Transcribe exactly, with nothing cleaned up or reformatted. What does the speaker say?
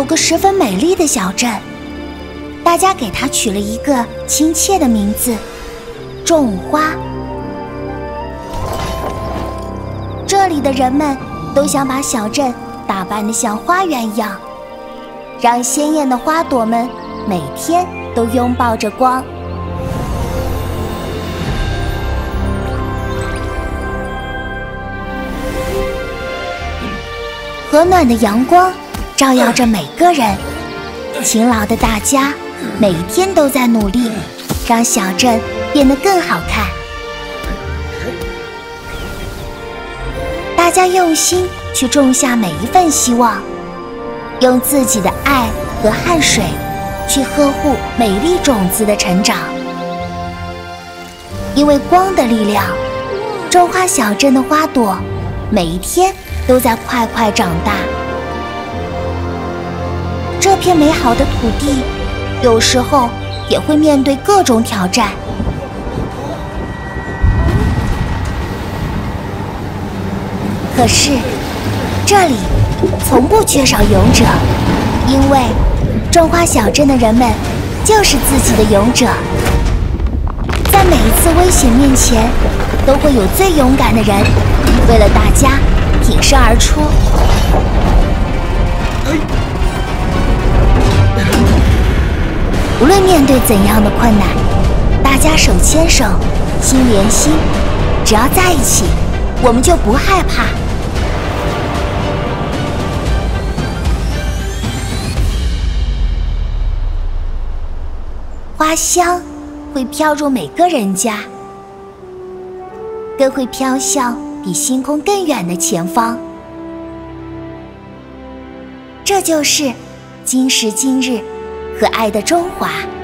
有个十分美丽的小镇，大家给它取了一个亲切的名字——种花。这里的人们都想把小镇打扮得像花园一样，让鲜艳的花朵们每天都拥抱着光。和暖的阳光照耀着每个人，勤劳的大家每一天都在努力，让小镇变得更好看。大家用心去种下每一份希望，用自己的爱和汗水去呵护美丽种子的成长。因为光的力量，种花小镇的花朵每一天都在快快长大。这片美好的土地有时候也会面对各种挑战，可是这里从不缺少勇者，因为种花小镇的人们就是自己的勇者。在每一次危险面前，都会有最勇敢的人为了大家挺身而出。无论面对怎样的困难，大家手牵手，心连心，只要在一起，我们就不害怕。花香会飘入每个人家，更会飘向比星空更远的前方。这就是今时今日可爱的中华。